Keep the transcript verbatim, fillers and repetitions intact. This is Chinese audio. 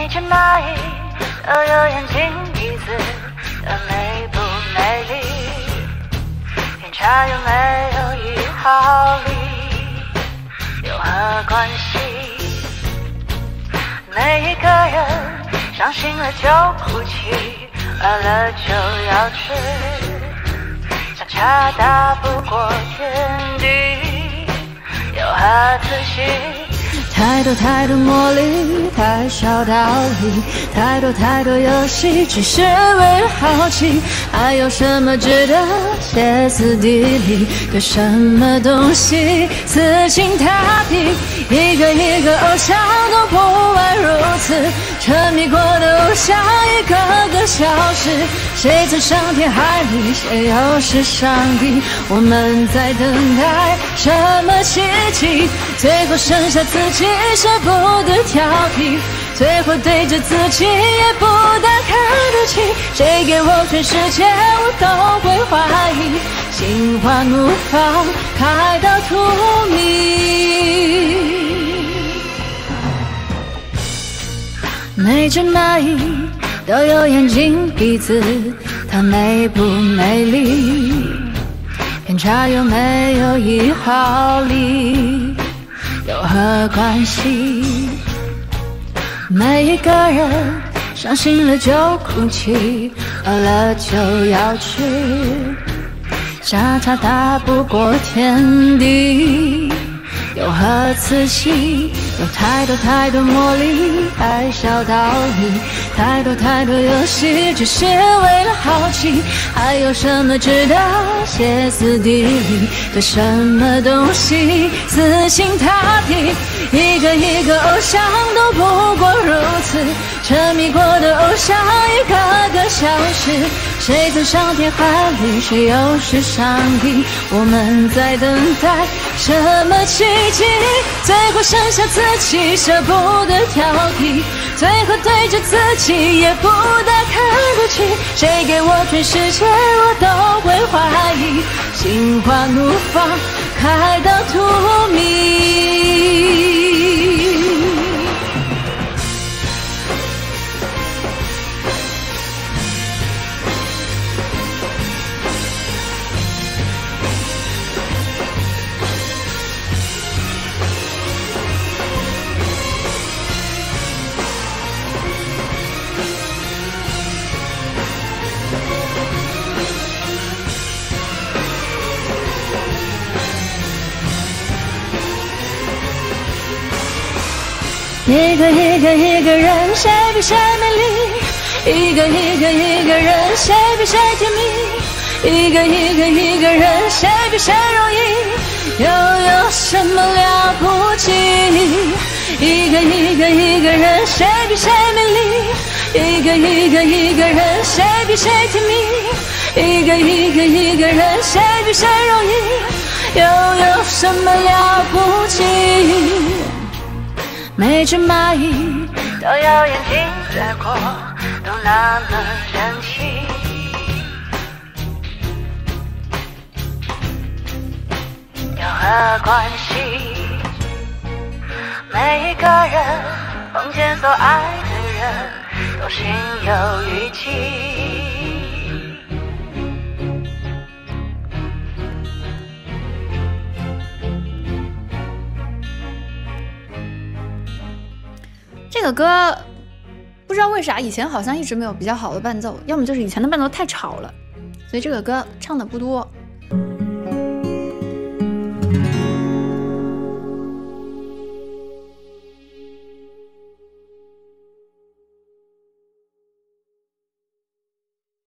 只蚂蚁都有眼睛鼻子的美不美丽，偏差有没有一毫厘，有何关系？每一个人伤心了就哭泣，饿了就要吃，相差大不过天地，有何自信？ 太多太多魔力，太少道理，太多太多游戏，只是为了好奇。还有什么值得歇斯底里？对什么东西死心塌地？一个一个偶像都不外如此，沉迷过的偶像一个个消失。谁曾伤天害理？谁又是上帝？我们在等待什么奇迹？最后剩下自己，舍不得挑剔，最后对着自己也不大看得起。谁给我全世界，我都会怀疑。心花怒放，开到荼蘼。每只蚂蚁都有眼睛鼻子，它美不美丽？偏差有没有一毫厘？有何关系？每一个人伤心了就哭泣，饿了就要吃，相差大不过天地，有何刺激？有太多太多魔力，太少道理，太多太多游戏，只是为了好奇。还有什么值得歇斯底里？对什么东西死心塌地？一个一个偶像都不过如此，沉迷过的偶像一个个消失。谁曾伤天害理？谁又是上帝？我们在等待什么奇迹？最后剩下自己，舍不得挑剔，最后对着自己也不大看得起。谁给我全世界，我都会怀疑。心花怒放，开到荼蘼。一个一个一个人，谁比谁美丽？一个一个一个人，谁比谁甜蜜？一个一个一个人，谁比谁容易？又有什么了不起？一个一个一个人，谁比谁美丽？一个一个一个人，谁比谁甜蜜？一个一个一个人，谁比谁容易？又有什么了不起？每只蚂蚁都有眼睛，结果都那么神奇。有何关系？每一个人梦见所爱的人，都心有余悸。 这个歌不知道为啥以前好像一直没有比较好的伴奏，要么就是以前的伴奏太吵了，所以这个歌唱的不多。